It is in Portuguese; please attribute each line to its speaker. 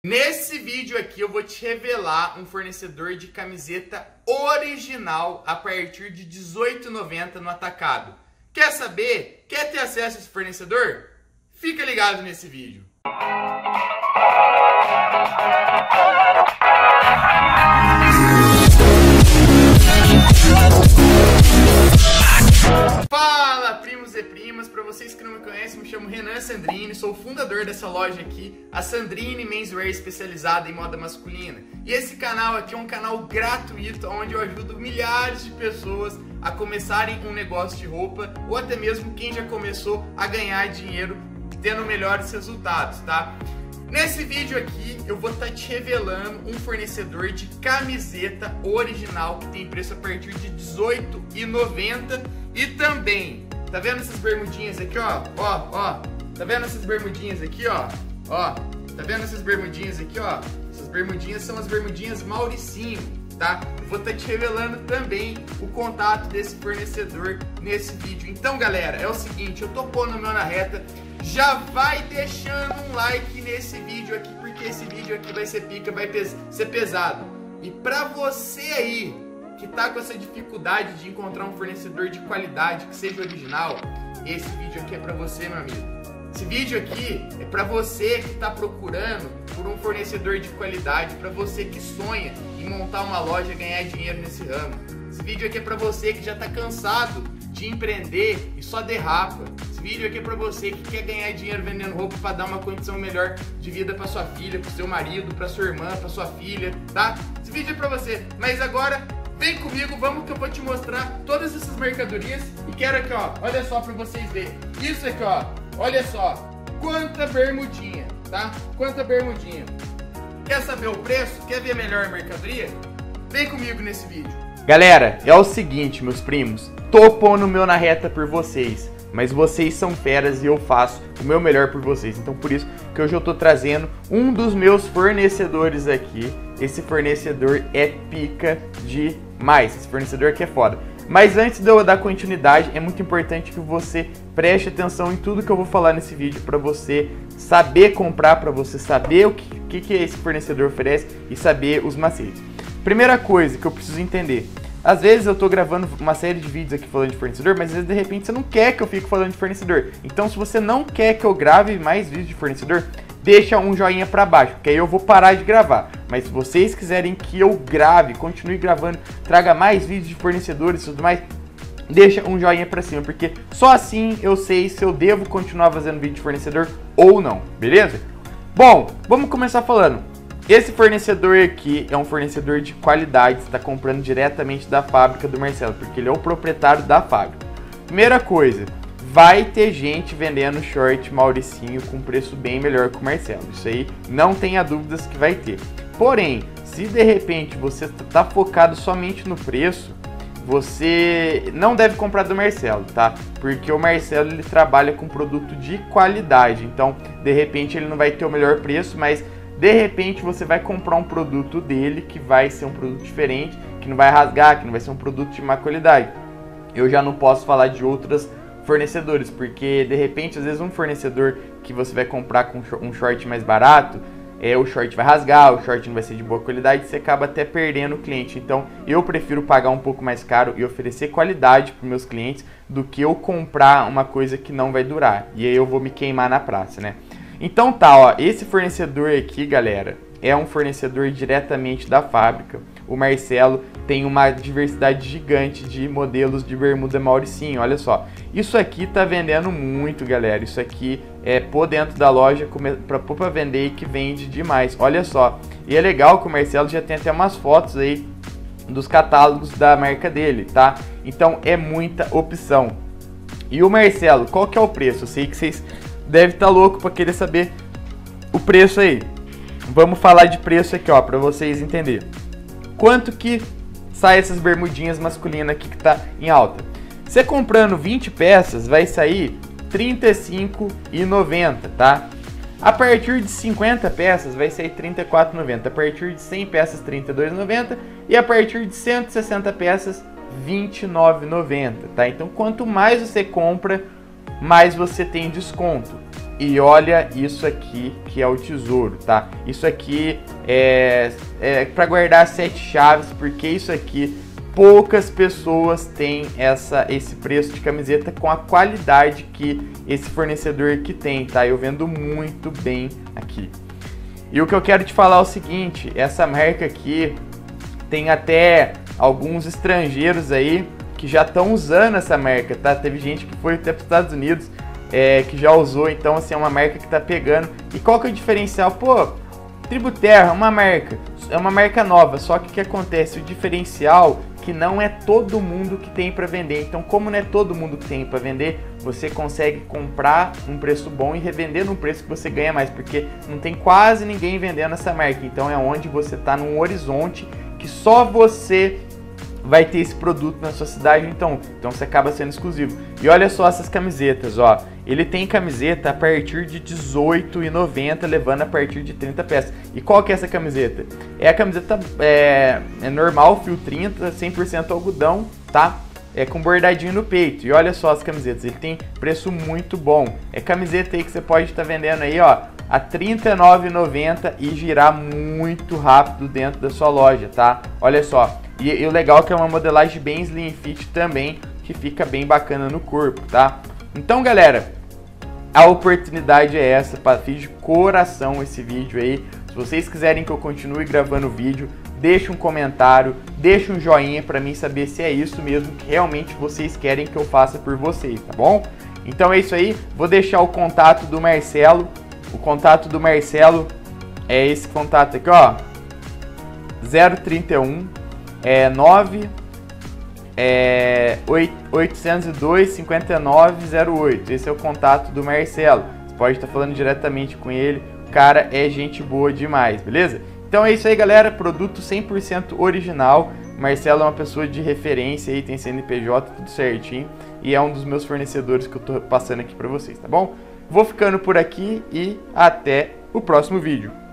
Speaker 1: Nesse vídeo aqui eu vou te revelar um fornecedor de camiseta original a partir de R$18,90 no atacado. Quer saber? Quer ter acesso a esse fornecedor? Fica ligado nesse vídeo. Fala, primos e primas! Para vocês que não me conhecem, me chamo Renan Sandrini, sou o fundador dessa loja aqui, a Sandrini Menswear, especializada em moda masculina. E esse canal aqui é um canal gratuito, onde eu ajudo milhares de pessoas a começarem um negócio de roupa, ou até mesmo quem já começou a ganhar dinheiro tendo melhores resultados, tá? Nesse vídeo aqui eu vou estar te revelando um fornecedor de camiseta original que tem preço a partir de R$18,90 e também, tá vendo essas bermudinhas aqui, ó? Tá vendo essas bermudinhas aqui, ó? Tá vendo essas bermudinhas aqui, ó? Essas bermudinhas são as bermudinhas Mauricinho, tá? Eu vou estar te revelando também o contato desse fornecedor nesse vídeo. Então, galera, é o seguinte, eu tô pondo o meu na reta. Já vai deixando um like nesse vídeo aqui, porque esse vídeo aqui vai ser pica, vai ser pesado. E pra você aí que tá com essa dificuldade de encontrar um fornecedor de qualidade que seja original, esse vídeo aqui é pra você, meu amigo. Esse vídeo aqui é pra você que tá procurando por um fornecedor de qualidade, pra você que sonha em montar uma loja e ganhar dinheiro nesse ramo. Esse vídeo aqui é pra você que já tá cansado de empreender e só derrapa. Esse vídeo aqui é pra você que quer ganhar dinheiro vendendo roupa pra dar uma condição melhor de vida pra sua filha, pro seu marido, pra sua irmã, pra sua filha, tá? Esse vídeo é pra você. Mas agora, vem comigo, vamos que eu vou te mostrar todas essas mercadorias. E quero aqui, ó, olha só pra vocês verem. Isso aqui, ó, olha só. Quanta bermudinha, tá? Quanta bermudinha. Quer saber o preço? Quer ver melhor a mercadoria? Vem comigo nesse vídeo. Galera, é o seguinte, meus primos. Tô pondo o meu na reta por vocês, mas vocês são feras e eu faço o meu melhor por vocês. Então por isso que hoje eu tô trazendo um dos meus fornecedores aqui. Esse fornecedor é pica demais, esse fornecedor aqui é foda. Mas antes de eu dar continuidade, é muito importante que você preste atenção em tudo que eu vou falar nesse vídeo para você saber comprar, para você saber o que esse fornecedor oferece e saber os macetes. Primeira coisa que eu preciso entender. Às vezes eu tô gravando uma série de vídeos aqui falando de fornecedor, mas às vezes de repente você não quer que eu fique falando de fornecedor. Então se você não quer que eu grave mais vídeos de fornecedor, deixa um joinha pra baixo, porque aí eu vou parar de gravar. Mas se vocês quiserem que eu grave, continue gravando, traga mais vídeos de fornecedores e tudo mais, deixa um joinha pra cima, porque só assim eu sei se eu devo continuar fazendo vídeo de fornecedor ou não, beleza? Bom, vamos começar falando. Esse fornecedor aqui é um fornecedor de qualidade, você está comprando diretamente da fábrica do Marcelo, porque ele é o proprietário da fábrica. Primeira coisa, vai ter gente vendendo short Mauricinho com preço bem melhor que o Marcelo, isso aí não tenha dúvidas que vai ter. Porém, se de repente você está focado somente no preço, você não deve comprar do Marcelo, tá? Porque o Marcelo ele trabalha com produto de qualidade, então de repente ele não vai ter o melhor preço, mas de repente você vai comprar um produto dele que vai ser um produto diferente, que não vai rasgar, que não vai ser um produto de má qualidade. Eu já não posso falar de outros fornecedores, porque de repente às vezes um fornecedor que você vai comprar com um short mais barato, o short vai rasgar, o short não vai ser de boa qualidade, você acaba até perdendo o cliente. Então eu prefiro pagar um pouco mais caro e oferecer qualidade para os meus clientes do que eu comprar uma coisa que não vai durar. E aí eu vou me queimar na praça, né? Então tá, ó, esse fornecedor aqui, galera, é um fornecedor diretamente da fábrica. O Marcelo tem uma diversidade gigante de modelos de bermuda Mauricinho, olha só. Isso aqui tá vendendo muito, galera, isso aqui é pôr dentro da loja pra pôr pra vender e que vende demais, olha só. E é legal que o Marcelo já tem até umas fotos aí dos catálogos da marca dele, tá? Então é muita opção. E o Marcelo, qual que é o preço? Eu sei que vocês deve estar louco para querer saber o preço aí. Vamos falar de preço aqui, ó, para vocês entenderem. Quanto que sai essas bermudinhas masculinas aqui que tá em alta? Você comprando 20 peças vai sair R$ 35,90, tá? A partir de 50 peças vai sair R$ 34,90. A partir de 100 peças R$ 32,90 e a partir de 160 peças R$ 29,90, tá? Então quanto mais você compra, mais você tem desconto. E olha isso aqui que é o tesouro, tá? Isso aqui é para guardar 7 chaves, porque isso aqui poucas pessoas têm esse preço de camiseta com a qualidade que esse fornecedor aqui tem, tá? Eu vendo muito bem aqui. E o que eu quero te falar é o seguinte, essa marca aqui tem até alguns estrangeiros aí que já estão usando essa marca, tá? Teve gente que foi até para os Estados Unidos que já usou, então assim, é uma marca que tá pegando. E qual que é o diferencial? Pô, Tributerra é uma marca nova, só que o que acontece? O diferencial que não é todo mundo que tem para vender. Então, como não é todo mundo que tem para vender, você consegue comprar um preço bom e revender num preço que você ganha mais, porque não tem quase ninguém vendendo essa marca. Então, é onde você está num horizonte que só você vai ter esse produto na sua cidade, então você acaba sendo exclusivo. E olha só essas camisetas, ó. Ele tem camiseta a partir de R$18,90, levando a partir de 30 peças. E qual que é essa camiseta? É a camiseta normal, fio 30, 100% algodão, tá? É com bordadinho no peito. E olha só as camisetas, ele tem preço muito bom. É camiseta aí que você pode estar vendendo aí, ó, a R$39,90 e girar muito rápido dentro da sua loja, tá? Olha só. E o legal é que é uma modelagem bem slim fit também, que fica bem bacana no corpo, tá? Então, galera, a oportunidade é essa, fiz de coração esse vídeo aí. Se vocês quiserem que eu continue gravando vídeo, deixa um comentário, deixa um joinha pra mim saber se é isso mesmo que realmente vocês querem que eu faça por vocês, tá bom? Então é isso aí, vou deixar o contato do Marcelo. O contato do Marcelo é esse contato aqui, ó, 031 802 5908. Esse é o contato do Marcelo. Você pode estar falando diretamente com ele. O cara é gente boa demais, beleza? Então é isso aí, galera. Produto 100% original. Marcelo é uma pessoa de referência aí, tem CNPJ, tudo certinho. E é um dos meus fornecedores que eu tô passando aqui pra vocês, tá bom? Vou ficando por aqui e até o próximo vídeo.